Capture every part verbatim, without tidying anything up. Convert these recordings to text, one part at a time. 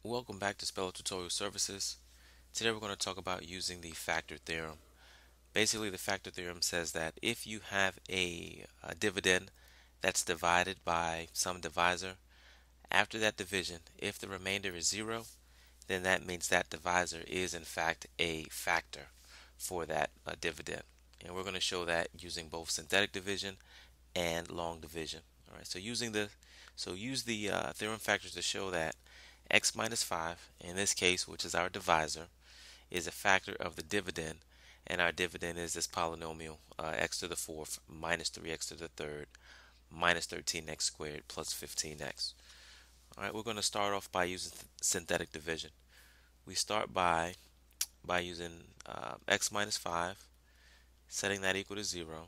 Welcome back to Spelling Tutorial Services. Today we're going to talk about using the factor theorem. Basically, the factor theorem says that if you have a, a dividend that's divided by some divisor, after that division, if the remainder is zero, then that means that divisor is in fact a factor for that uh, dividend. And we're going to show that using both synthetic division and long division. All right, so using the so use the uh, theorem factors to show that x minus five, in this case, which is our divisor, is a factor of the dividend, and our dividend is this polynomial uh, x to the fourth minus three x to the third minus thirteen x squared plus fifteen x. All right, we're going to start off by using synthetic division. We start by by using uh, x minus five, setting that equal to zero.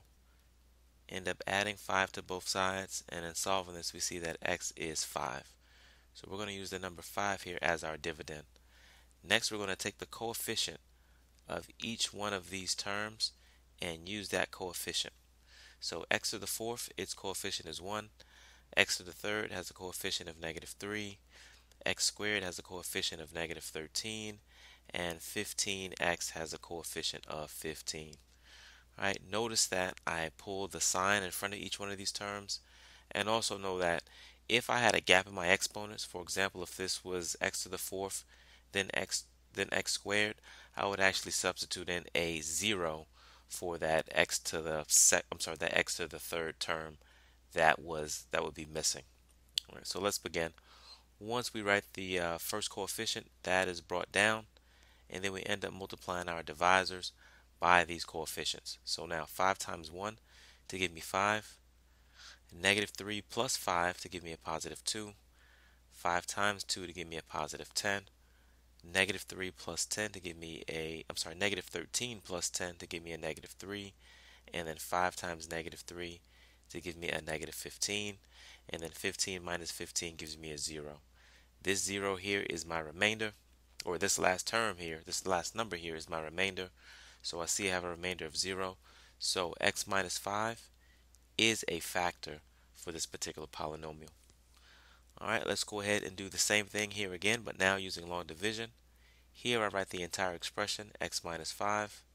End up adding five to both sides, and in solving this we see that x is five. So we're going to use the number five here as our dividend. Next, we're going to take the coefficient of each one of these terms and use that coefficient. So x to the fourth, its coefficient is one. X to the third has a coefficient of negative three. X squared has a coefficient of negative thirteen. And fifteen x has a coefficient of fifteen. All right, notice that I pulled the sign in front of each one of these terms, and also know that if I had a gap in my exponents, for example, if this was x to the fourth, then x then x squared, I would actually substitute in a zero for that x to the sec I'm sorry, that x to the third term that was that would be missing. All right, so let's begin. Once we write the uh, first coefficient, that is brought down, and then we end up multiplying our divisors by these coefficients. So now five times one to give me five, negative three plus five to give me a positive two, five times two to give me a positive ten, negative three plus ten to give me a, I'm sorry, negative thirteen plus ten to give me a negative three, and then five times negative three to give me a negative fifteen, and then fifteen minus fifteen gives me a zero. This zero here is my remainder, or this last term here, this last number here is my remainder. So I see I have a remainder of zero. So x minus five is a factor for this particular polynomial. All right, let's go ahead and do the same thing here again, but now using long division. Here I write the entire expression, x minus five,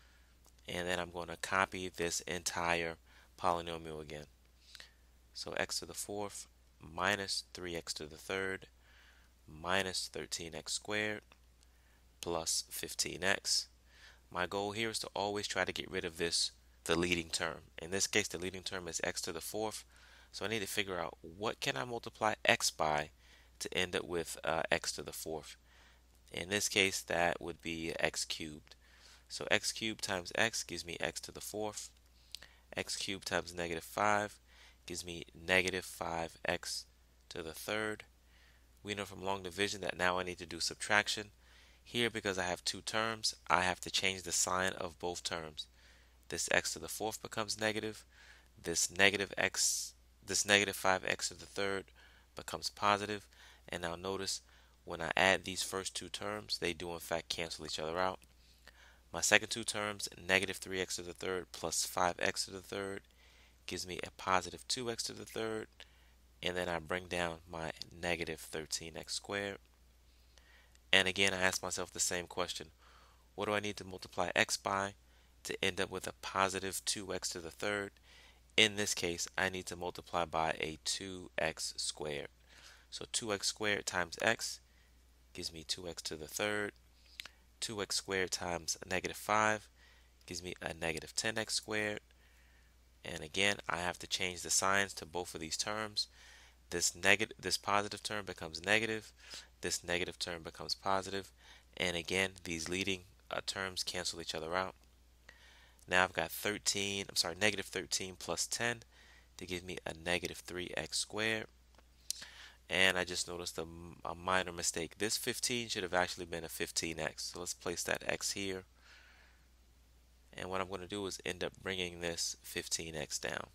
and then I'm going to copy this entire polynomial again. So x to the fourth minus three x to the third minus thirteen x squared plus fifteen x. My goal here is to always try to get rid of this, the leading term. In this case, the leading term is x to the fourth. So I need to figure out what can I multiply x by to end up with uh, x to the fourth. In this case, that would be x cubed. So x cubed times x gives me x to the fourth. X cubed times negative five gives me negative five x to the third. We know from long division that now I need to do subtraction. Here, because I have two terms, I have to change the sign of both terms. This x to the fourth becomes negative. This negative x, this negative five x to the third becomes positive. And now notice when I add these first two terms, they do in fact cancel each other out. My second two terms, negative three x to the third plus five x to the third, gives me a positive two x to the third. And then I bring down my negative thirteen x squared. And again, I ask myself the same question. What do I need to multiply x by to end up with a positive two x to the third? In this case, I need to multiply by a two x squared. So two x squared times x gives me two x to the third. two x squared times negative five gives me a negative ten x squared. And again, I have to change the signs to both of these terms. This negative, this positive term becomes negative. This negative term becomes positive, and again these leading uh, terms cancel each other out. Now I've got thirteen, I'm sorry, negative thirteen plus ten to give me a negative three x squared. And I just noticed a, a minor mistake. This fifteen should have actually been a fifteen x. So let's place that x here. And what I'm going to do is end up bringing this fifteen x down.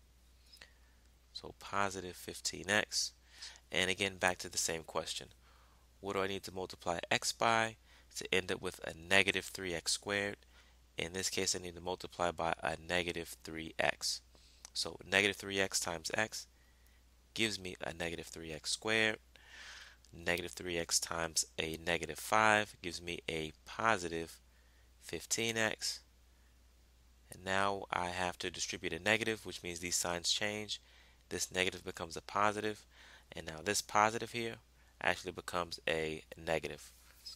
So positive fifteen x. And again, back to the same question. What do I need to multiply x by to end up with a negative three x squared? In this case, I need to multiply by a negative three x. So negative three x times x gives me a negative three x squared. Negative three x times a negative five gives me a positive fifteen x. And now I have to distribute a negative, which means these signs change. This negative becomes a positive, and now this positive here actually becomes a negative.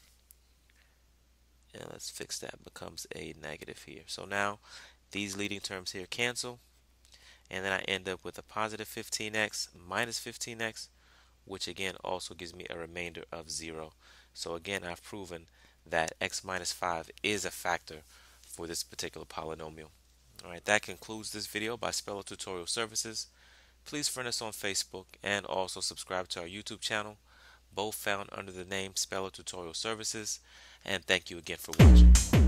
And let's fix that, becomes a negative here. So now these leading terms here cancel, and then I end up with a positive fifteen x minus fifteen x, which again also gives me a remainder of zero. So again, I've proven that x minus five is a factor for this particular polynomial. Alright, that concludes this video by Speller Tutorial Services. Please friend us on Facebook and also subscribe to our YouTube channel, both found under the name Speller Tutorial Services. And thank you again for watching.